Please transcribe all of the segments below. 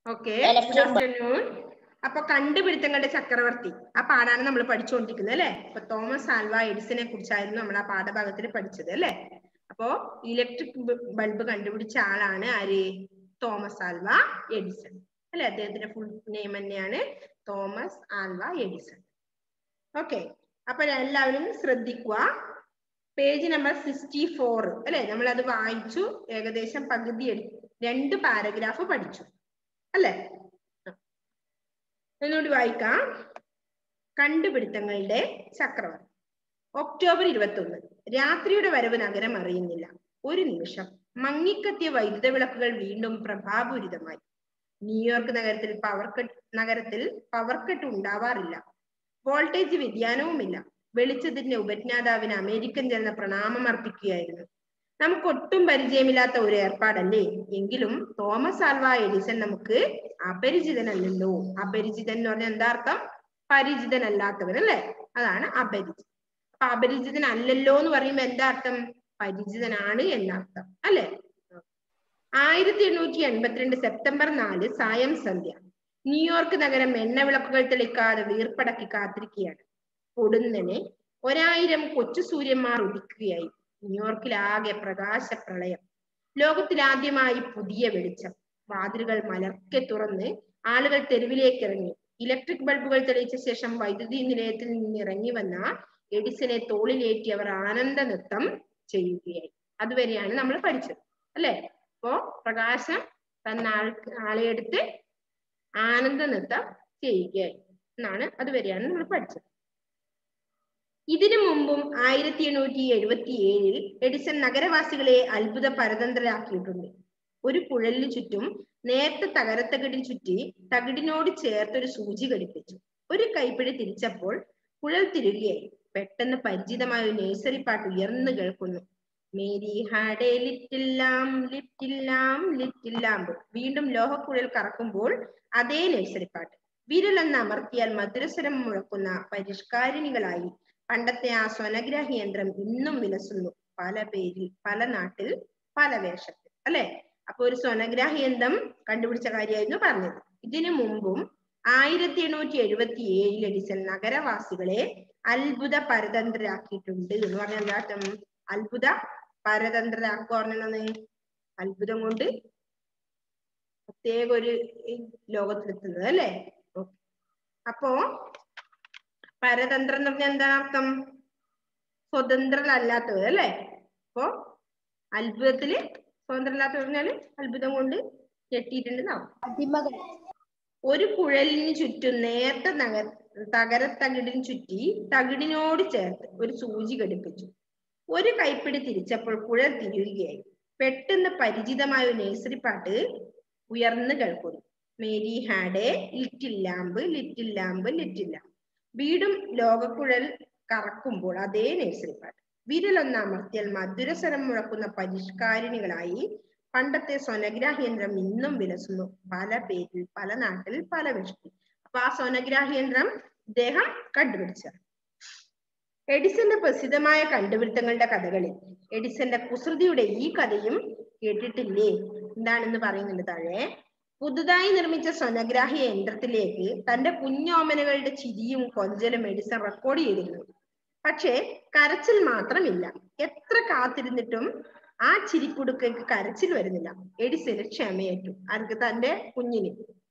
Okay, good afternoon. അപ്പൊ കണ്ടുപിടുത്തങ്ങളുടെ ചക്രവർത്തി ആ പാഠാണ് നമ്മൾ പഠിച്ചുകൊണ്ടിരിക്കുന്നത് അല്ലെ. അപ്പൊ തോമസ് ആൽവ എഡിസനെ കുറിച്ചായിരുന്നു നമ്മൾ ആ പാഠഭാഗത്തിൽ പഠിച്ചത് അല്ലെ. അപ്പോ ഇലക്ട്രിക് ബൾബ് കണ്ടുപിടിച്ച ആളാണ് ആര്? തോമസ് ആൽവ എഡിസൺ അല്ലെ. അദ്ദേഹത്തിന്റെ ഫുൾ നെയിം തന്നെയാണ് തോമസ് ആൽവ എഡിസൺ. ഓക്കെ, അപ്പൊ എല്ലാവരും ശ്രദ്ധിക്കുക. പേജ് നമ്പർ 64 അല്ലെ. നമ്മൾ അത് വായിച്ചു, ഏകദേശം പകുതി 2 പാരഗ്രാഫ് പഠിച്ചു അല്ലെ. ഒന്നുകൂടി വായിക്കാം. കണ്ടുപിടുത്തങ്ങളുടെ ചക്രവർത്തി. ഒക്ടോബർ 21. രാത്രിയുടെ വരവ് നഗരം അറിയുന്നില്ല. ഒരു നിമിഷം മങ്ങിക്കത്തിയ വൈദ്യുത വിളക്കുകൾ വീണ്ടും പ്രഭാപൂരിതമായി. ന്യൂയോർക്ക് നഗരത്തിൽ പവർ കട്ട് ഉണ്ടാവാറില്ല. വോൾട്ടേജ് വ്യതിയാനവുമില്ല. വെളിച്ചത്തിന്റെ ഉപജ്ഞാതാവിന് അമേരിക്കൻ ജനത പ്രണാമം അർപ്പിക്കുകയായിരുന്നു. നമുക്കൊട്ടും പരിചയമില്ലാത്ത ഒരു ഏർപ്പാടല്ലേ. എങ്കിലും തോമസ് ആൽവ എഡിസൺ നമുക്ക് അപരിചിതനല്ലല്ലോ. അപരിചിതൻ എന്ന് പറഞ്ഞാൽ എന്താ അർത്ഥം? പരിചിതനല്ലാത്തവൻ അല്ലെ, അതാണ് അപരിചിതൻ. അപ്പൊ അപരിചിതനല്ലല്ലോ എന്ന് പറയുമ്പോ എന്താ അർത്ഥം? പരിചിതനാണ് എന്നർത്ഥം അല്ലെ. 1882 സെപ്റ്റംബർ 4 സായം സന്ധ്യ. ന്യൂയോർക്ക് നഗരം എണ്ണവിളക്കുകൾ തെളിക്കാതെ വീർപ്പടക്കി കാത്തിരിക്കുകയാണ്. പൊടുന്നനെ 1000 കൊച്ചു സൂര്യന്മാർ ഉദിക്കുകയായി. ന്യൂയോർക്കിലാകെ പ്രകാശ പ്രളയം. ലോകത്തിലാദ്യമായി പുതിയ വെളിച്ചം. വാതിലുകൾ മലർക്കെ തുറന്ന് ആളുകൾ തെരുവിലേക്ക് ഇറങ്ങി. ഇലക്ട്രിക് ബൾബുകൾ തെളിയിച്ച ശേഷം വൈദ്യുതി നിലയത്തിൽ നിന്ന് ഇറങ്ങി വന്ന എഡിസനെ തോളിലേറ്റി അവർ ആനന്ദ നൃത്തം ചെയ്യുകയായി. അതുവരെയാണ് നമ്മൾ പഠിച്ചത് അല്ലെ. അപ്പോ പ്രകാശം തന്ന ആളെ എടുത്ത് ആനന്ദ നൃത്തം ചെയ്യുകയായി എന്നാണ്, അതുവരെയാണ് നമ്മൾ പഠിച്ചത്. ഇതിനു മുമ്പും 1877 എഡിസൺ നഗരവാസികളെ അത്ഭുത പരതന്ത്രരാക്കിയിട്ടുണ്ട്. ഒരു കുഴലിന് ചുറ്റും നേർത്ത തകരത്തകിടിന് ചുറ്റി തകിടിനോട് ചേർത്തൊരു സൂചി ഘടിപ്പിച്ചു. ഒരു കൈപ്പിടി തിരിച്ചപ്പോൾ കുഴൽ തിരുകയായി. പെട്ടെന്ന് പരിചിതമായ ഒരു നഴ്സറി പാട്ട് ഉയർന്നു കേൾക്കുന്നു. Mary had a little lamb, little lamb, little lamb. വീണ്ടും ലോഹക്കുഴൽ കറക്കുമ്പോൾ അതേ നഴ്സറി പാട്ട്. വിരലൊന്ന് അമർത്തിയാൽ മധുരസ്വരം മുഴക്കുന്ന പരിഷ്കാരിണികളായി പണ്ടത്തെ ആ സ്വനഗ്രാഹി യന്ത്രം ഇന്നും വിലസുന്നു. പല പേരിൽ, പല നാട്ടിൽ, പല വേഷത്തിൽ അല്ലെ. അപ്പൊ ഒരു സ്വനഗ്രാഹി യന്ത്രം കണ്ടുപിടിച്ച കാര്യമായിരുന്നു പറഞ്ഞത്. ഇതിനു മുമ്പും 1877 എഡിസൺ നഗരവാസികളെ അത്ഭുത പരതന്ത്രരാക്കിയിട്ടുണ്ട് എന്ന് പറഞ്ഞാൽ എന്താ? അത്ഭുത പരതന്ത്രരാക്കുക പറഞ്ഞാണ് അത്ഭുതം കൊണ്ട് പ്രത്യേക ഒരു ലോകത്തിലെത്തുന്നത് അല്ലെ. അപ്പോ പരതന്ത്രം എന്ന് പറഞ്ഞാൽ എന്താണ് അർത്ഥം? സ്വതന്ത്രരല്ലാത്തവർ അല്ലെ. അപ്പോ അത്ഭുതത്തില് സ്വതന്ത്രരല്ലാത്തവർ പറഞ്ഞാല് അത്ഭുതം കൊണ്ട് ഞെട്ടിയിട്ടുണ്ടെന്നാവും. ഒരു കുഴലിന് ചുറ്റും നേർത്ത തകരത്തകിടിന് ചുറ്റി തകിടിനോട് ചേർത്ത് ഒരു സൂചി ഘടിപ്പിച്ചു. ഒരു കൈപ്പിടി തിരിച്ചപ്പോൾ കുഴൽ തിരിയുകയായി. പെട്ടെന്ന് പരിചിതമായ ഒരു നഴ്സറി പാട്ട് ഉയർന്നു കേൾക്കുന്നു. Mary had a little lamb, little lamb, little lamb. വീണ്ടും ലോകക്കുഴൽ കറക്കുമ്പോൾ അതേ നഴ്സറി പാട്ട്. വിരലൊന്ന് അമർത്തിയാൽ മധുരസ്വരം മുഴക്കുന്ന പരിഷ്കാരിണികളായി പണ്ടത്തെ സ്വനഗ്രാഹ്യന്ത്രം ഇന്നും വിലസുന്നു. പല പേരിൽ, പല നാട്ടിൽ, പല വേഷത്തിൽ. അപ്പൊ ആ സ്വനഗ്രാഹ്യന്ത്രം ഇദ്ദേഹം കണ്ടുപിടിച്ചത്. എഡിസന്റെ പ്രസിദ്ധമായ കണ്ടുപിടുത്തങ്ങളുടെ കഥകളിൽ എഡിസന്റെ കുസൃതിയുടെ ഈ കഥയും കേട്ടിട്ടില്ലേ? എന്താണെന്ന് പറയുന്നുണ്ട് താഴെ. പുതുതായി നിർമ്മിച്ച സ്വനഗ്രാഹി യന്ത്രത്തിലേക്ക് തന്റെ കുഞ്ഞോമനകളുടെ ചിരിയും കൊഞ്ചലും എഡിസൺ റെക്കോർഡ് ചെയ്തിരുന്നു. പക്ഷേ കരച്ചിൽ മാത്രമില്ല. എത്ര കാത്തിരുന്നിട്ടും ആ ചിരിക്കുടുക്കയ്ക്ക് കരച്ചിൽ വരുന്നില്ല. എഡിസന് ക്ഷമയേറ്റു. ആർക്ക്? തന്റെ കുഞ്ഞിന്.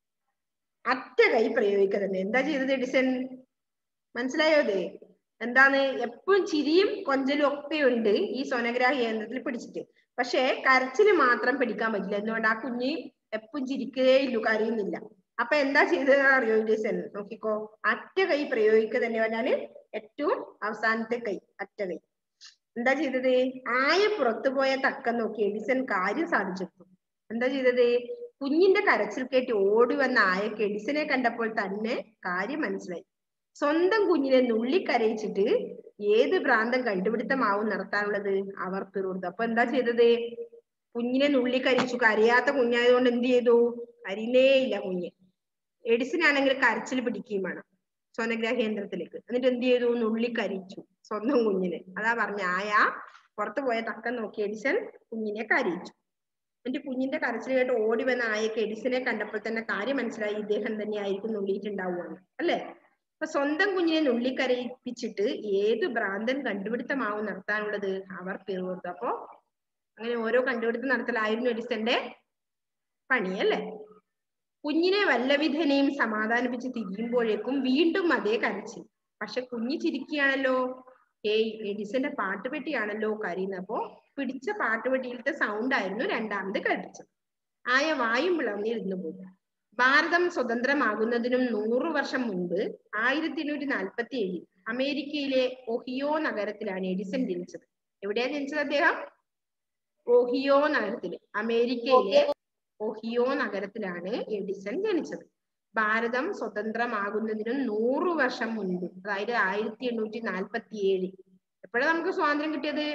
അറ്റ കൈ പ്രയോഗിക്കുക തന്നെ. എന്താ ചെയ്തത് എഡിസൺ? മനസ്സിലായോ? അത് എന്താണ്? എപ്പോഴും ചിരിയും കൊഞ്ചലും ഒക്കെ ഉണ്ട് ഈ സ്വനഗ്രാഹി യന്ത്രത്തിൽ പിടിച്ചിട്ട്. പക്ഷെ കരച്ചില് മാത്രം പിടിക്കാൻ പറ്റില്ല. എന്തുകൊണ്ട്? ആ കുഞ്ഞ് എപ്പോഴും ചിരിക്കുകയില്ലു, കരയുന്നില്ല. അപ്പൊ എന്താ ചെയ്തതെന്ന് അറിയോ എഡിസൺ? നോക്കിക്കോ, അറ്റ കൈ പ്രയോഗിക്കുക തന്നെ പറഞ്ഞാല് ഏറ്റവും അവസാനത്തെ കൈ, അറ്റ കൈ. എന്താ ചെയ്തത്? ആയ പുറത്തു പോയ തക്കം നോക്കി എഡിസൺ കാര്യം സാധിച്ചെടുത്തു. എന്താ ചെയ്തത്? കുഞ്ഞിന്റെ കരച്ചിൽ കേട്ട് ഓടി വന്ന ആയക്ക് എഡിസനെ കണ്ടപ്പോൾ തന്നെ കാര്യം മനസ്സിലായി. സ്വന്തം കുഞ്ഞിനെ നുള്ളിക്കരയിച്ചിട്ട് ഏത് ഭ്രാന്തം കണ്ടുപിടുത്തമാവും നടത്താനുള്ളത്? അവർ തീർന്നു. അപ്പൊ എന്താ ചെയ്തത്? കുഞ്ഞിനെ നുള്ളിക്കരിച്ചു. കരയാത്ത കുഞ്ഞായതുകൊണ്ട് എന്ത് ചെയ്തു? കരയിലേ ഇല്ല കുഞ്ഞ്. എഡിസനാണെങ്കിൽ കരച്ചിൽ പിടിക്കുകയും വേണം സ്വനഗ്രാഹി യന്ത്രത്തിലേക്ക്. എന്നിട്ട് എന്ത് ചെയ്തു? നുള്ളിക്കരിച്ചു സ്വന്തം കുഞ്ഞിനെ. അതാ പറഞ്ഞ ആയ പുറത്തു പോയ തക്കം നോക്കി എഡിസൺ കുഞ്ഞിനെ കരയിച്ചു. എന്റെ കുഞ്ഞിന്റെ കരച്ചിൽ കേട്ട് ഓടി വന്ന ആയക്ക് എഡിസനെ കണ്ടപ്പോൾ തന്നെ കാര്യം മനസ്സിലായി, ഇദ്ദേഹം തന്നെയായിരിക്കും നുള്ളിയിട്ടുണ്ടാവുകയാണ് അല്ലെ. അപ്പൊ സ്വന്തം കുഞ്ഞിനെ നുള്ളിക്കരയിപ്പിച്ചിട്ട് ഏത് ഭ്രാന്തൻ കണ്ടുപിടുത്തമാവും നടത്താനുള്ളത്, അവർ പിറുകൊടുത്തു. അപ്പോ അങ്ങനെ ഓരോ കണ്ടുപിടുത്തം നടത്തലായിരുന്നു എഡിസന്റെ പണി അല്ലെ. കുഞ്ഞിനെ വല്ലവിധനെയും സമാധാനിപ്പിച്ച് തിരിയുമ്പോഴേക്കും വീണ്ടും അതേ കരച്ചിൽ. പക്ഷെ കുഞ്ഞ് ചിരിക്കുകയാണല്ലോ. എഡിസന്റെ പാട്ടുപെട്ടിയാണല്ലോ കരയുന്നത്. അപ്പോ പിടിച്ച പാട്ടുപെട്ടിയിലത്തെ സൗണ്ട് ആയിരുന്നു രണ്ടാമത് കേൾപ്പിച്ചത്. ആയ വായും പിളർന്നിരുന്നു പോയി. ഭാരതം സ്വതന്ത്രമാകുന്നതിനും 100 വർഷം മുൻപ് 1847 അമേരിക്കയിലെ ഒഹിയോ നഗരത്തിലാണ് എഡിസൺ ജനിച്ചത്. എവിടെയാ ജനിച്ചത് അദ്ദേഹം? ഒഹിയോ നഗരത്തില്, അമേരിക്കയിലെ ഒഹിയോ നഗരത്തിലാണ് എഡിസൺ ജനിച്ചത്. ഭാരതം സ്വതന്ത്രമാകുന്നതിനും 100 വർഷം മുൻപ്, അതായത് 1847. എപ്പോഴാണ് നമുക്ക് സ്വാതന്ത്ര്യം കിട്ടിയത്?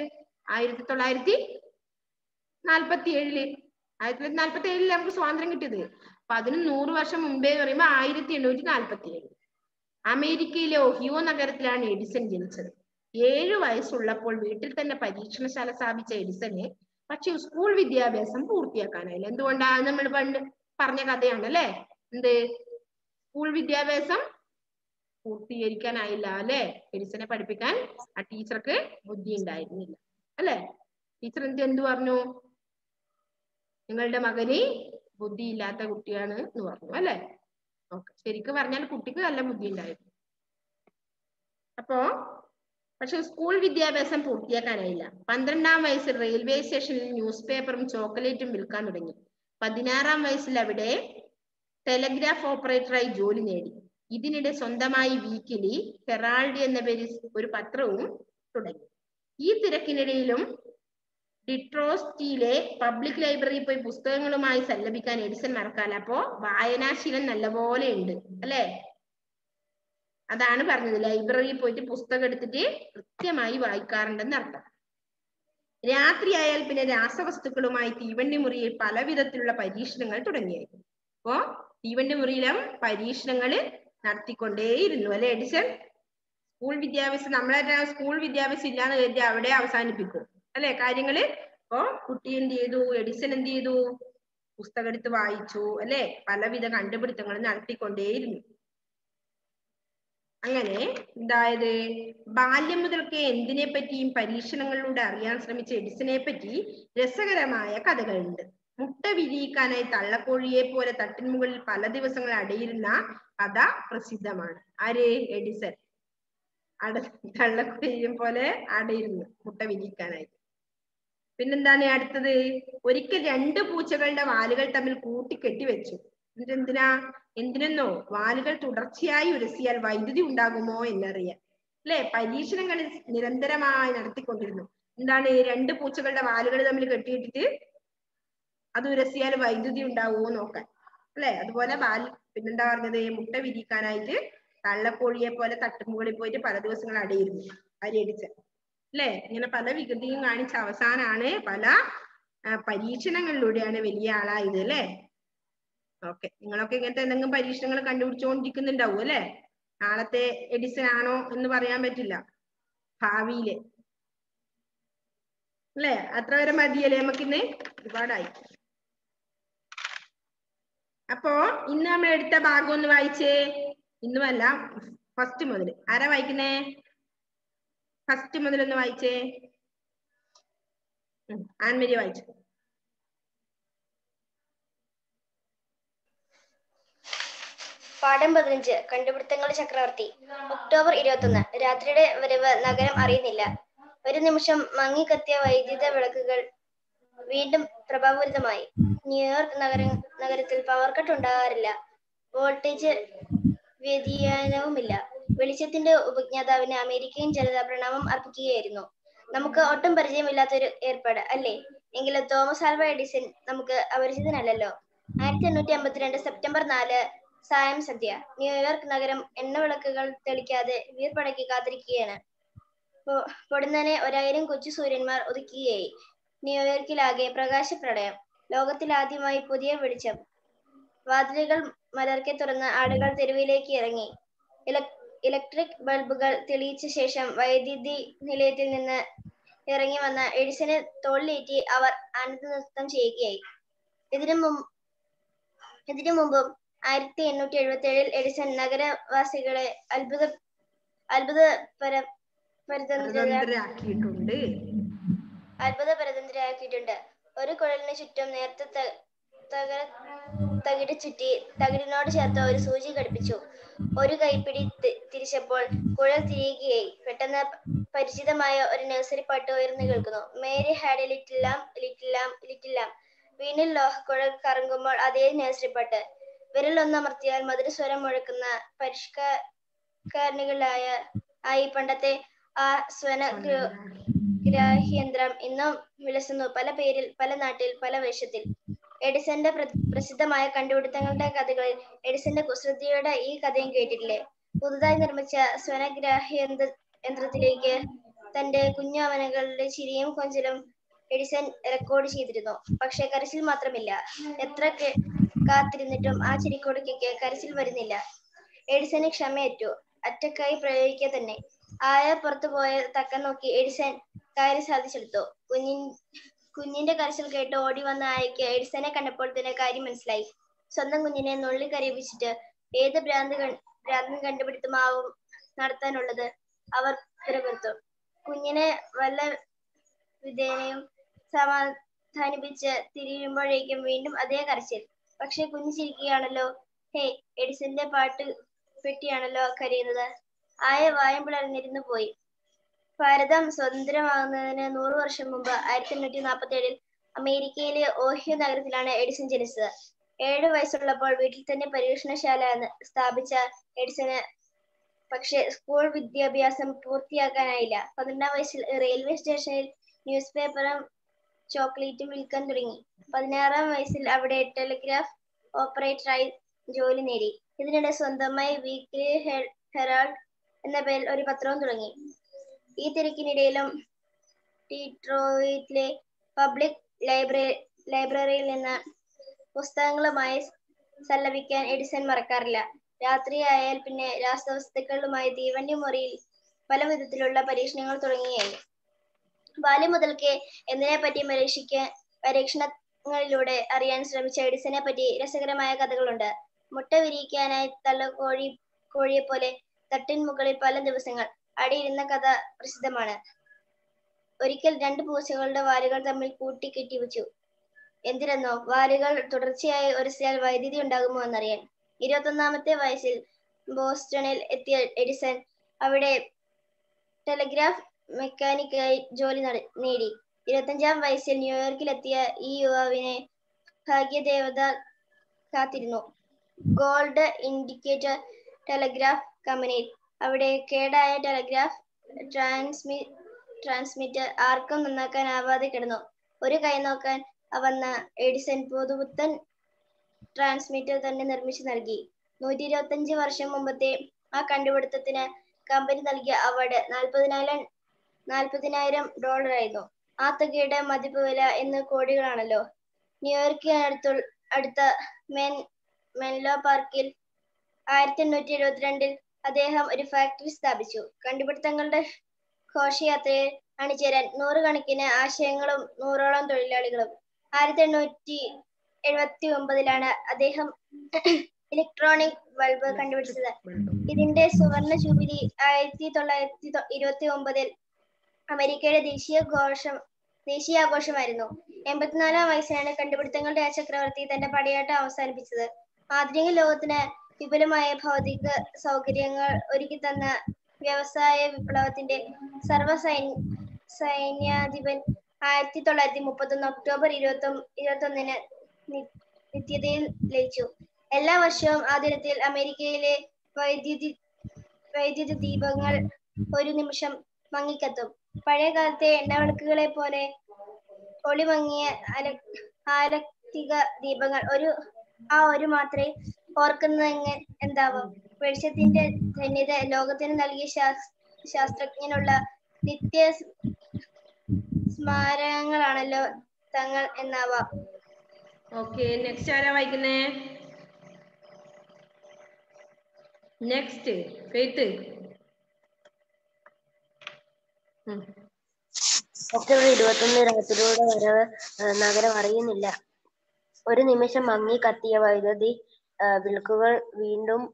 1947. 1947 നമുക്ക് സ്വാതന്ത്ര്യം കിട്ടിയത്. അപ്പൊ അതിന് 100 വർഷം മുമ്പേ എന്ന് പറയുമ്പോൾ 1847 അമേരിക്കയിലെ ഒഹിയോ നഗരത്തിലാണ് എഡിസൺ ജനിച്ചത്. 7 വയസ്സുള്ളപ്പോൾ വീട്ടിൽ തന്നെ പരീക്ഷണശാല സ്ഥാപിച്ച എഡിസന് പക്ഷെ സ്കൂൾ വിദ്യാഭ്യാസം പൂർത്തിയാക്കാനായില്ല. എന്തുകൊണ്ടാണ്? നമ്മൾ പണ്ട് പറഞ്ഞ കഥയാണ് അല്ലെ. എന്ത്? സ്കൂൾ വിദ്യാഭ്യാസം പൂർത്തീകരിക്കാനായില്ല അല്ലെ. എഡിസനെ പഠിപ്പിക്കാൻ ആ ടീച്ചർക്ക് ബുദ്ധി ഉണ്ടായിരുന്നില്ല അല്ലെ. ടീച്ചർ എന്ത് പറഞ്ഞു? നിങ്ങളുടെ മകന് ബുദ്ധിയില്ലാത്ത കുട്ടിയാണ് എന്ന് പറഞ്ഞു അല്ലെ. ഓക്കെ, ശരിക്കും പറഞ്ഞാൽ കുട്ടിക്ക് നല്ല ബുദ്ധി ഉണ്ടായിരുന്നു. അപ്പോ പക്ഷെ സ്കൂൾ വിദ്യാഭ്യാസം പൂർത്തിയാക്കാനായില്ല. 12-ാം വയസ്സിൽ റെയിൽവേ സ്റ്റേഷനിൽ ന്യൂസ് പേപ്പറും ചോക്ലേറ്റും വിൽക്കാൻ തുടങ്ങി. 16-ാം വയസ്സിൽ അവിടെ ടെലഗ്രാഫ് ഓപ്പറേറ്ററായി ജോലി നേടി. ഇതിനിടെ സ്വന്തമായി വീക്കിലി ഹെറാൾഡ് എന്ന പേരിൽ ഒരു പത്രവും തുടങ്ങി. ഈ തിരക്കിനിടയിലും ഡിട്രോസ്റ്റിയിലെ പബ്ലിക് ലൈബ്രറിയിൽ പോയി പുസ്തകങ്ങളുമായി സല്ലപിക്കാൻ എഡിസൺ മറക്കാല. അപ്പോ വായനാശീലം നല്ലപോലെ ഉണ്ട് അല്ലെ. അതാണ് പറഞ്ഞത്, ലൈബ്രറിയിൽ പോയിട്ട് പുസ്തകം എടുത്തിട്ട് കൃത്യമായി വായിക്കാറുണ്ടെന്ന് അർത്ഥം. രാത്രിയായാൽ പിന്നെ രാസവസ്തുക്കളുമായി തീവണ്ടി മുറിയിൽ പല വിധത്തിലുള്ള പരീക്ഷണങ്ങൾ തുടങ്ങിയായിരുന്നു. അപ്പോ തീവണ്ടി മുറിയിലും പരീക്ഷണങ്ങൾ നടത്തിക്കൊണ്ടേയിരുന്നു അല്ലെ എഡിസൺ. സ്കൂൾ വിദ്യാഭ്യാസം, നമ്മളെ സ്കൂൾ വിദ്യാഭ്യാസം ഇല്ലാന്ന് കരുതി അവിടെ അവസാനിപ്പിക്കും അല്ലെ കാര്യങ്ങള്. അപ്പോ കുട്ടി എന്ത് ചെയ്തു? എഡിസൺ എന്ത് ചെയ്തു? പുസ്തകം എടുത്ത് വായിച്ചു അല്ലെ. പലവിധ കണ്ടുപിടുത്തങ്ങൾ നടത്തിക്കൊണ്ടേയിരുന്നു. അങ്ങനെ എന്തായത്? ബാല്യം മുതൽക്കേ എന്തിനെ പറ്റിയും പരീക്ഷണങ്ങളിലൂടെ അറിയാൻ ശ്രമിച്ച എഡിസനെ പറ്റി രസകരമായ കഥകളുണ്ട്. മുട്ട വിരിയിക്കാനായി തള്ളക്കോഴിയെ പോലെ തട്ടിൻമുകളിൽ പല ദിവസങ്ങൾ അടയിരുന്ന കഥ പ്രസിദ്ധമാണ്. ആര്? എഡിസൺ. തള്ളക്കോഴിയെ പോലെ അടയിരുന്നു മുട്ട വിരിയിക്കാനായിട്ട്. പിന്നെന്താണ് അടുത്തത്? ഒരിക്കൽ 2 പൂച്ചകളുടെ വാലുകൾ തമ്മിൽ കൂട്ടിക്കെട്ടി വെച്ചു. എന്തിനെന്നോ? വാലുകൾ തുടർച്ചയായി ഉരസിയാൽ വൈദ്യുതി ഉണ്ടാകുമോ എന്നറിയാൻ അല്ലെ. പരീക്ഷണങ്ങൾ നിരന്തരമായി നടത്തിക്കൊണ്ടിരുന്നു. എന്താണ്? 2 പൂച്ചകളുടെ വാലുകൾ തമ്മിൽ കെട്ടിയിട്ടിട്ട് അത് ഉരസിയാൽ വൈദ്യുതി ഉണ്ടാവുമോ നോക്കാൻ അല്ലെ. അതുപോലെ പിന്നെന്താ പറഞ്ഞത്? മുട്ട വിരിക്കാനായിട്ട് തള്ളക്കോഴിയെ പോലെ തട്ടുമുകളിൽ പോയിട്ട് പല ദിവസങ്ങൾ അടയിരുന്നു എഡിസൺ അല്ലെ. ഇങ്ങനെ പല വികൃതിയും കാണിച്ച അവസാനാണ് പല പരീക്ഷണങ്ങളിലൂടെയാണ് വലിയ ആളായത് അല്ലെ. ഓക്കെ, നിങ്ങളൊക്കെ ഇങ്ങനത്തെ എന്തെങ്കിലും പരീക്ഷണങ്ങൾ കണ്ടുപിടിച്ചുകൊണ്ടിരിക്കുന്നുണ്ടാവും അല്ലെ. നാളത്തെ എഡിസൺ ആണോ എന്ന് പറയാൻ പറ്റില്ല, ഭാവിയില് അല്ലെ. അത്ര വരെ മതിയല്ലേ നമുക്കിന്ന്? ഒരുപാടായി. അപ്പോ ഇന്ന് നമ്മൾ എടുത്ത ഭാഗം ഒന്ന് വായിച്ചേ. ഇന്നുമല്ല, ഫസ്റ്റ് മുതൽ. ആരാ വായിക്കുന്നേ? ഫസ്റ്റ് മുതൽ ഒന്ന് വായിച്ചേ. ആൻമരി വായിച്ചു. പാഠം 15. കണ്ടുപിടുത്തങ്ങളുടെ ചക്രവർത്തി. ഒക്ടോബർ 21. രാത്രിയുടെ വരവ് നഗരം അറിയുന്നില്ല. ഒരു നിമിഷം മങ്ങിക്കത്തിയ വൈദ്യുത വിളക്കുകൾ വീണ്ടും പ്രഭാപൂരിതമായി. ന്യൂയോർക്ക് നഗരത്തിൽ പവർ കട്ട് ഉണ്ടാകാറില്ല. വോൾട്ടേജ് വ്യതിയാനവുമില്ല. വെളിച്ചത്തിന്റെ ഉപജ്ഞാതാവിന് അമേരിക്കൻ ജനത പ്രണാമം അർപ്പിക്കുകയായിരുന്നു. നമുക്ക് ഒട്ടും പരിചയമില്ലാത്തൊരു ഏർപ്പാട് അല്ലേ? എങ്കിലും തോമസ് ആൽവ എഡിസൺ നമുക്ക് അപരിചിതനല്ലല്ലോ. 1852 സെപ്റ്റംബർ 4 സായം സന്ധ്യ. ന്യൂയോർക്ക് നഗരം എണ്ണവിളക്കുകൾ തെളിക്കാതെ വീർപ്പടക്കി കാത്തിരിക്കുകയാണ്. പൊടുന്നനെ 1000 കൊച്ചു സൂര്യന്മാർ ഉദിക്കുകയായി. ന്യൂയോർക്കിലാകെ പ്രകാശപ്രളയം. ലോകത്തിലാദ്യമായി പുതിയ വെളിച്ചം. വാതിലുകൾ മലർക്കെ തുറന്ന് ആളുകൾ തെരുവിലേക്ക് ഇറങ്ങി. ഇലക്ട്രിക് ബൾബുകൾ തെളിയിച്ച ശേഷം വൈദ്യുതി നിലയത്തിൽ നിന്ന് ഇറങ്ങി വന്ന എഡിസനെ തോളിലേറ്റി അവർ ആനന്ദ നൃത്തം ചെയ്യുകയായി. ഇതിനു മുമ്പും 1877 എഡിസൺ നഗരവാസികളെ അത്ഭുതപരതന്ത്രരാക്കിയിട്ടുണ്ട്. ഒരു കുഴലിന് ചുറ്റും നേർത്ത തകിട് ചുറ്റി തകിടിനോട് ചേർത്ത് ഒരു സൂചി ഘടിപ്പിച്ചു. ഒരു കൈപ്പിടി തിരിച്ചപ്പോൾ കുഴൽ തിരിയുകയായി. പെട്ടെന്ന് പരിചിതമായ ഒരു നഴ്സറി പാട്ട് ഉയർന്നു കേൾക്കുന്നു. Mary had a little lamb, little lamb, little lamb. വീണിൽ ലോഹക്കുഴൽ കറങ്ങുമ്പോൾ അതേ നഴ്സറി പാട്ട്. വിരലൊന്നമർത്തിയാൽ മധുരസ്വരം മുഴക്കുന്ന പരിഷ്കാരണികളായ പണ്ടത്തെ ആ സ്വനഗ്രാഹ്യന്ത്രം ഇന്നും വിലസുന്നു, പല പേരിൽ, പല നാട്ടിൽ, പല വേഷത്തിൽ. എഡിസന്റെ പ്രസിദ്ധമായ കണ്ടുപിടുത്തങ്ങളുടെ കഥകളിൽ എഡിസന്റെ കുസൃതിയുടെ ഈ കഥയും കേട്ടിട്ടില്ലേ? പുതുതായി നിർമ്മിച്ച സ്വനഗ്രാഹ്യന്ത്രത്തിലേക്ക് തന്റെ കുഞ്ഞോമനകളുടെ ചിരിയും കൊഞ്ചലും എഡിസൺ റെക്കോർഡ് ചെയ്തിരുന്നു. പക്ഷെ കരച്ചിൽ മാത്രമില്ല. എത്ര കാത്തിരുന്നിട്ടും ആ ചിരിക്കൊടുക്കയ്ക്ക് കരച്ചിൽ വരുന്നില്ല. എഡിസന് ക്ഷമയേറ്റു. അറ്റക്കായി പ്രയോഗിക്കുക തന്നെ. പുറത്തു പോയ തക്കം നോക്കി എഡിസൺ കാര്യം സാധിച്ചെടുത്തു. കുഞ്ഞിന്റെ കരച്ചിൽ കേട്ട് ഓടി വന്ന ആയയ്ക്ക് എഡിസനെ കണ്ടപ്പോൾ തന്നെ കാര്യം മനസ്സിലായി. സ്വന്തം കുഞ്ഞിനെ നുള്ളി കരയിപ്പിച്ചിട്ട് ഏത് ഭ്രാന്തൻ കണ്ടുപിടുത്തമാവും നടത്താനുള്ളത്? അവർ പിറുപിറുത്തു. കുഞ്ഞിനെ വല്ല വിധേനയും സമാധാനിപ്പിച്ച് തിരിയുമ്പോഴേക്കും വീണ്ടും അതേ കരച്ചിൽ. പക്ഷെ കുഞ്ഞ് ചിരിക്കുകയാണല്ലോ. ഹേ, എഡിസന്റെ പാട്ട് പെട്ടിയാണല്ലോ കരയുന്നത്. ആയ വായും പിളർന്നിരുന്നു പോയി. ഭാരതം സ്വതന്ത്രമാകുന്നതിന് 100 വർഷം മുമ്പ് 1847 അമേരിക്കയിലെ ഓഹിയോ നഗരത്തിലാണ് എഡിസൺ ജനിച്ചത്. 7 വയസ്സുള്ളപ്പോൾ വീട്ടിൽ തന്നെ പരീക്ഷണശാല സ്ഥാപിച്ച എഡിസന് പക്ഷെ സ്കൂൾ വിദ്യാഭ്യാസം പൂർത്തിയാക്കാനായില്ല. 12-ാം വയസ്സിൽ റെയിൽവേ സ്റ്റേഷനിൽ ന്യൂസ് പേപ്പറും ചോക്ലേറ്റും വിൽക്കാൻ തുടങ്ങി. 16-ാം വയസ്സിൽ അവിടെ ടെലിഗ്രാഫ് ഓപ്പറേറ്ററായി ജോലി നേടി. ഇതിനിടെ സ്വന്തമായി വീക്ക്ലി ഹെറാൾഡ് എന്ന പേരിൽ ഒരു പത്രവും തുടങ്ങി. ഈ തിരക്കിനിടയിലും ഡീട്രോയിറ്റിലെ പബ്ലിക് ലൈബ്രറിയിൽ നിന്ന് പുസ്തകങ്ങളുമായി സല്ലപിക്കാൻ എഡിസൺ മറക്കാറില്ല. രാത്രിയായാൽ പിന്നെ രാസവസ്തുക്കളുമായി തീവണ്ടി മുറിയിൽ പല വിധത്തിലുള്ള പരീക്ഷണങ്ങൾ തുടങ്ങുകയായി. ബാല്യം മുതൽക്കേ എന്തിനെപ്പറ്റി പരീക്ഷണങ്ങളിലൂടെ അറിയാൻ ശ്രമിച്ച എഡിസനെ പറ്റി രസകരമായ കഥകളുണ്ട്. മുട്ട വിരിയിക്കാനായി തള്ളക്കോഴിയെപ്പോലെ തട്ടിൻ മുകളിൽ പല ദിവസങ്ങൾ അടിയിരുന്ന കഥ പ്രസിദ്ധമാണ്. ഒരിക്കൽ 2 പൂച്ചകളുടെ വാലുകൾ തമ്മിൽ കൂട്ടിക്കെട്ടിവച്ചു. എന്തിനെന്നോ? വാലുകൾ തുടർച്ചയായി ഉരസിയാൽ വൈദ്യുതി ഉണ്ടാകുമോ എന്നറിയാൻ. 21-ാമത്തെ വയസ്സിൽ ബോസ്റ്റണിൽ എത്തിയ എഡിസൺ അവിടെ ടെലിഗ്രാഫ് മെക്കാനിക്കായി ജോലി നേടി. 25-ാം വയസ്സിൽ ന്യൂയോർക്കിലെത്തിയ ഈ യുവാവിനെ ഭാഗ്യദേവത കാത്തിരുന്നു. ഗോൾഡ് ഇൻഡിക്കേറ്റർ ടെലിഗ്രാഫ് കമ്പനിയിൽ. അവിടെ കേടായ ടെലിഗ്രാഫ് ട്രാൻസ്മിറ്റർ ആർക്കും നന്നാക്കാനാവാതെ കിടന്നു. ഒരു കൈ നോക്കാൻ വന്ന എഡിസൺ പുതുപുത്തൻ ട്രാൻസ്മിറ്റർ തന്നെ നിർമ്മിച്ചു നൽകി. 125 വർഷം മുമ്പത്തെ ആ കണ്ടുപിടുത്തത്തിന് കമ്പനി നൽകിയ അവാർഡ് $40,000 ആയിരുന്നു. ആ തുകയുടെ മതിപ്പ് വില ഇന്ന് കോടികളാണല്ലോ. ന്യൂയോർക്കിനടുത്ത മെൻലോ പാർക്കിൽ 1872 അദ്ദേഹം ഒരു ഫാക്ടറി സ്ഥാപിച്ചു. കണ്ടുപിടുത്തങ്ങളുടെ ഘോഷയാത്രയിൽ അണിചേരാൻ 100 കണക്കിന് ആശയങ്ങളും 100ഓളം തൊഴിലാളികളും. 1879 അദ്ദേഹം ഇലക്ട്രോണിക് ബൾബ് കണ്ടുപിടിച്ചത്. ഇതിന്റെ സുവർണ ജൂബിലി 1929 അമേരിക്കയുടെ ദേശീയാഘോഷമായിരുന്നു. 84-ാം വയസ്സിലാണ് കണ്ടുപിടുത്തങ്ങളുടെ ആ ചക്രവർത്തി തന്റെ പടയോട്ടം അവസാനിപ്പിച്ചത്. ആധുനിക ലോകത്തിന് വിപുലമായ ഭൗതിക സൗകര്യങ്ങൾ ഒരുക്കിത്തന്ന വ്യവസായ വിപ്ലവത്തിന്റെ സർവ്വസൈന്യാധിപൻ 1931 ഒക്ടോബർ 21-ന് നിത്യതയിൽ ലയിച്ചു. എല്ലാ വർഷവും ആ ദിനത്തിൽ അമേരിക്കയിലെ വൈദ്യുത ദീപങ്ങൾ ഒരു നിമിഷം മങ്ങിക്കത്തും. പഴയ കാലത്തെ എണ്ണവിളക്കുകളെ പോലെ ഒളിമങ്ങിയ ആലക്തിക ദീപങ്ങൾ. ഒരു മാത്രയിൽ ഓർക്കുന്നത് എന്താവും? വെളിച്ചത്തിന്റെ ധന്യത ലോകത്തിന് നൽകിയ ശാസ്ത്രജ്ഞനുള്ള നിത്യ സ്മാരകങ്ങളാണല്ലോ തങ്ങൾ എന്നാവാം. ഓക്കെ, നെക്സ്റ്റ് ആരാ വായിക്കുന്നേ? Next faith. ഒക്ടോബർ 21 രാത്രിയുടെ വരവ് നഗരം അറിയുന്നില്ല. ഒരു നിമിഷം മങ്ങി കത്തിയ വൈദ്യുതി വിളക്കുകൾ വീണ്ടും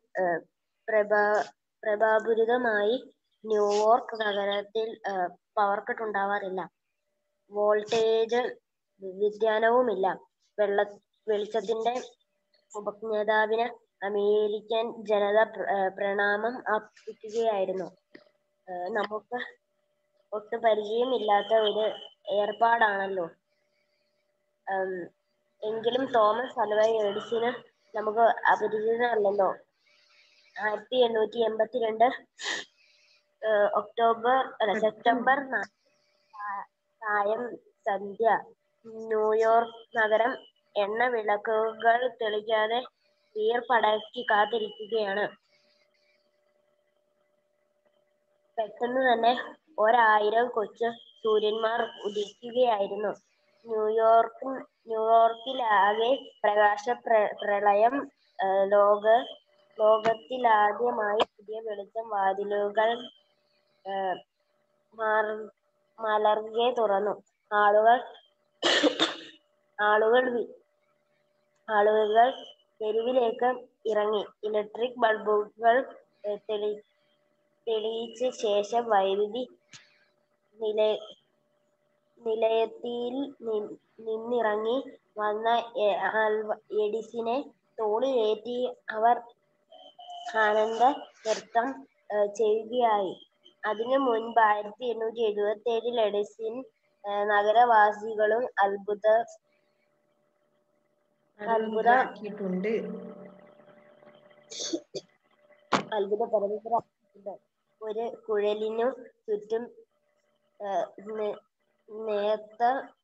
പ്രഭാപൂരിതമായി. ന്യൂയോർക്ക് നഗരത്തിൽ പവർ കട്ട് ഉണ്ടാവാറില്ല. വോൾട്ടേജ് വ്യതിയാനവുമില്ല. വെളിച്ചത്തിന്റെ ഉപജ്ഞാതാവിന് അമേരിക്കൻ ജനത പ്രണാമം അർപ്പിക്കുകയായിരുന്നു. നമുക്ക് ഒട്ടും പരിചയമില്ലാത്ത ഒരു ഏർപ്പാടാണല്ലോ. എങ്കിലും തോമസ് ആൽവ എഡിസന് നമുക്ക് അപരിചിതനല്ലല്ലോ. 1882 സെപ്റ്റംബർ സായം സന്ധ്യ. ന്യൂയോർക്ക് നഗരം എണ്ണ വിളക്കുകൾ തെളിക്കാതെ വീർപ്പടക്കി കാത്തിരിക്കുകയാണ്. പെട്ടെന്ന് തന്നെ 1000 കൊച്ചു സൂര്യന്മാർ ഉദിക്കുകയായിരുന്നു. ന്യൂയോർക്കിലാകെ പ്രകാശ പ്രളയം. ലോകത്തിലാദ്യമായി പുതിയ വെളിച്ചം വാതിലുകൾ മലർക്കെ തുറന്നു. ആളുകൾ തെരുവിലേക്ക് ഇറങ്ങി. ഇലക്ട്രിക് ബൾബുകൾ തെളിയിച്ച ശേഷം വൈദ്യുതി നിലയത്തിൽ നിന്നിറങ്ങി വന്ന എഡിസനെ തോളിലേറ്റി അവർ ആനന്ദ നൃത്തം ചെയ്യുകയായി. അതിനു മുൻപ് 1877 എഡിസൺ നഗരവാസികളും അത്ഭുതപരമായിട്ടുണ്ട്. ഒരു കുഴലിനു ചുറ്റും നേർത്ത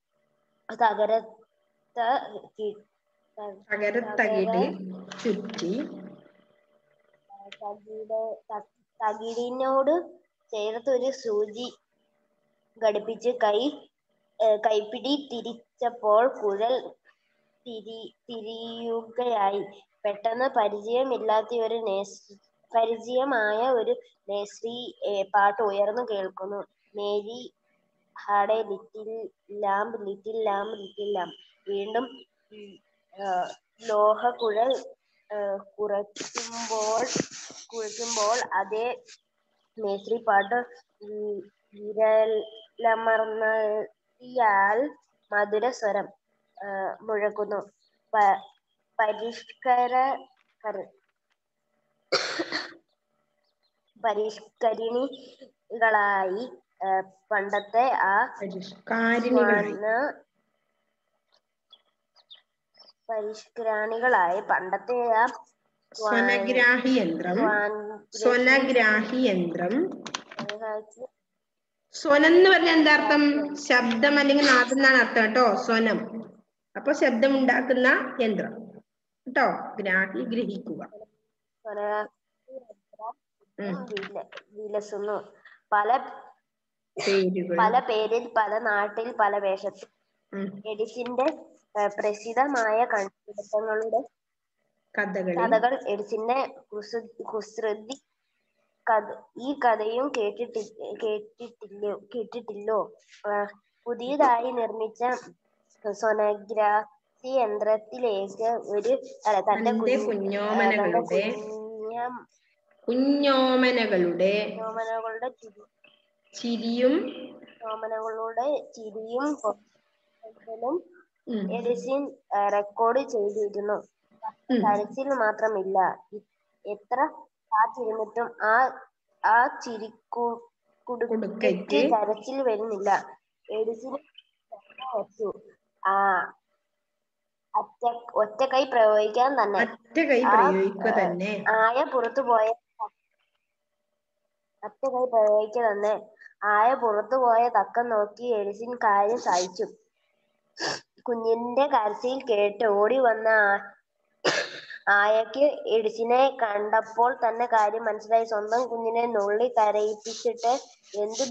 തകിടിനോട് ചേർത്ത് ഒരു സൂചി ഘടിപ്പിച്ച് കൈപ്പിടി തിരിച്ചപ്പോൾ കുഴൽ തിരിയുകയായി. പെട്ടെന്ന് പരിചയമായ ഒരു നേഴ്സറി പാട്ട് ഉയർന്നു കേൾക്കുന്നു. Mary had a little lamb, little lamb, little lamb. വീണ്ടും ലോഹക്കുഴൽ കുഴയ്ക്കുമ്പോൾ അതേ നേഴ്സറി പാട്ട് വിരലമർത്തിയാൽ മധുര സ്വരം മുഴക്കുന്നു. പരിഷ്കരിണികളായി പണ്ടത്തെ ആ സ്വനഗ്രാഹി യന്ത്രം. സ്വനം എന്ന് പറഞ്ഞാൽ എന്താ അർത്ഥം? ശബ്ദം അല്ലെങ്കിൽ നാദം എന്നാണ് അർത്ഥം കേട്ടോ. സ്വനം അപ്പൊ ശബ്ദം ഉണ്ടാക്കുന്ന യന്ത്രം കേട്ടോ. ഗ്രഹിക്കുക. വിലസുന്നു. പല പേരിൽ, പല നാട്ടിൽ, പല വേഷത്തിൽ. എഡിസന്റെ പ്രസിദ്ധമായ കണ്ടുപിടുത്തങ്ങളുടെ കഥകൾ എഡിസന്റെ കുസൃതി ഈ കഥയും കേട്ടിട്ടില്ലോ. പുതിയതായി നിർമ്മിച്ച സോനോഗ്രാഫി യന്ത്രത്തിലേക്ക് തന്റെ കുഞ്ഞോമനകളുടെ ചിരിയും എഡിസൺ റെക്കോർഡ് ചെയ്തിരുന്നു. കരച്ചിൽ മാത്രമില്ല. എത്ര കാത്തിരുന്നിട്ടും ആ ചിരിക്കുടുക്കയ്ക്ക് കരച്ചിൽ വരുന്നില്ല. എഡിസൺ വെച്ചു. ഒറ്റ കൈ പ്രയോഗിക്കാൻ തന്നെ. ആയ പുറത്തുപോയ തക്കം നോക്കി എഡിസൺ കാര്യം സാധിച്ചു. കുഞ്ഞിന്റെ കരച്ചിൽ കേട്ട് ഓടി വന്ന ആയക്ക് എഡിസനെ കണ്ടപ്പോൾ തന്നെ കാര്യം മനസ്സിലായി. സ്വന്തം കുഞ്ഞിനെ നുള്ളി കരയിപ്പിച്ചിട്ട് എന്ത്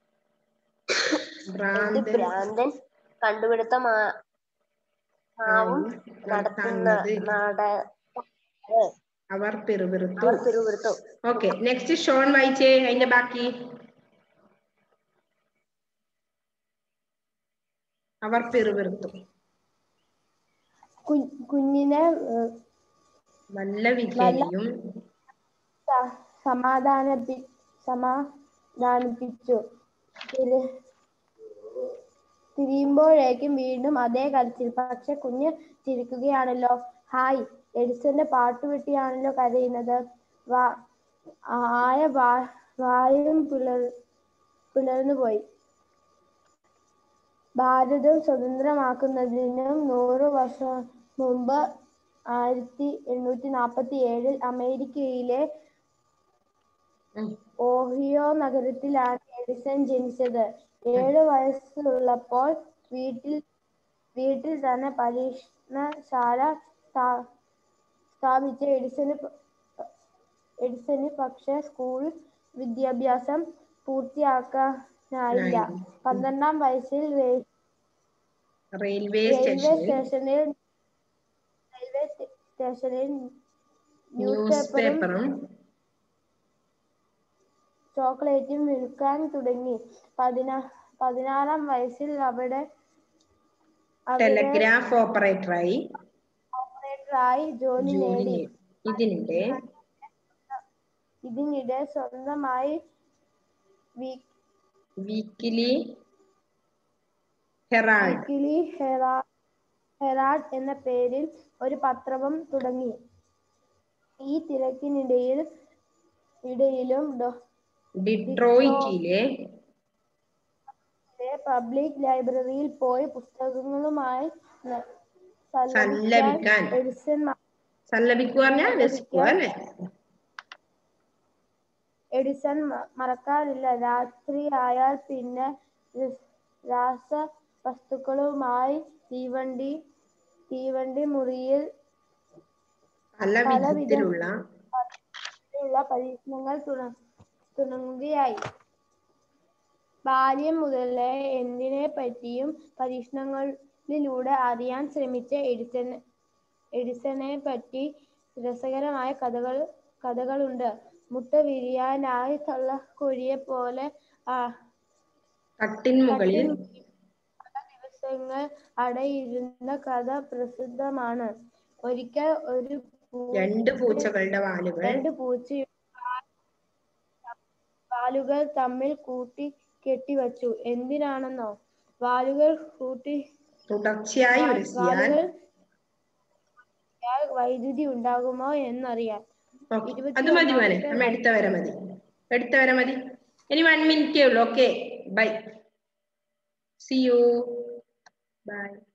ഭ്രാന്തൻ കണ്ടുപിടുത്തമാവും നടത്തുന്നത്. അവർ പിറുപിറുത്തു. ഓക്കെ, നെക്സ്റ്റ് ഷോൺ വായിച്ചേ അതിന്റെ ബാക്കി. അവർ പിറുപിറുത്തു. കുഞ്ഞിനെ വല്ല വിധേനയും സമാധാനിപ്പിച്ചു. തിരിയുമ്പോഴേക്കും വീണ്ടും അതേ കരച്ചിൽ. പക്ഷെ കുഞ്ഞ് ചിരിക്കുകയാണല്ലോ. ഹായ്, എഡിസന്റെ പാട്ടുപെട്ടിയാണല്ലോ കരയുന്നത്. വായും പിളർന്നുപോയി. ഭാരതം സ്വതന്ത്രമാകുന്നതിന് 100 വർഷം മുമ്പ് 1847 അമേരിക്കയിലെ ഓഹിയോ നഗരത്തിലാണ് എഡിസൺ ജനിച്ചത്. 7 വയസ്സുള്ളപ്പോൾ വീട്ടിൽ തന്നെ പരീക്ഷണശാല സ്ഥാപിച്ച എഡിസന് പക്ഷേ സ്കൂൾ വിദ്യാഭ്യാസം പൂർത്തിയാക്കാനായില്ല. 12-ാം വയസ്സിൽ റെയിൽവേ സ്റ്റേഷനിൽ ന്യൂസ് പേപ്പറും ചോക്ലേറ്റും വിൽക്കാൻ തുടങ്ങി. 16-ാം വയസ്സിൽ അവിടെ ടെലഗ്രാഫ് ഓപ്പറേറ്ററായി ജോലി നേടി. ഇതിനിടെ സ്വന്തമായി വീക്കിലി ഹെറാൾഡ് എന്ന പേരിൽ ഒരു പത്രവും തുടങ്ങി. ഈ തിരക്കിനിടയിലും ഡിട്രോയിറ്റിലെ പബ്ലിക് ലൈബ്രറിയിൽ പോയി പുസ്തകങ്ങളുമായി സല്ലപിക്കാൻ എഡിസൺ മറക്കാറില്ല. രാത്രിയായാൽ പിന്നെ രാസവസ്തുക്കളുമായി തീവണ്ടി മുറിയിൽ പലവിധത്തിലുള്ള പരീക്ഷണങ്ങൾ തുടങ്ങുകയായി. ബാല്യം മുതലേ എന്തിനെപ്പറ്റിയും പരീക്ഷണങ്ങളിലൂടെ അറിയാൻ ശ്രമിച്ച എഡിസണെപ്പറ്റി രസകരമായ കഥകളുണ്ട്. മുട്ട വിരിയാനായി തള്ളക്കോഴിയെപ്പോലെ കട്ടിൻമുകളിൽ പല ദിവസങ്ങൾ അടയിരുന്ന കഥ പ്രസിദ്ധമാണ്. ഒരിക്കൽ ഒരു രണ്ട് പൂച്ചകളുടെ വാലുകൾ തമ്മിൽ കൂട്ടിക്കെട്ടിവച്ചു. എന്തിനാണെന്നോ? വാലുകൾ തുടർച്ചയായി വൈദ്യുതി ഉണ്ടാകുമോ എന്നറിയാൻ. അത് മതി മോനെ, അമ്മ എടുത്ത വരെ മതി. ഇനി 1 മിനിറ്റേ ഉള്ളൂ. Okay, bye, see you, by.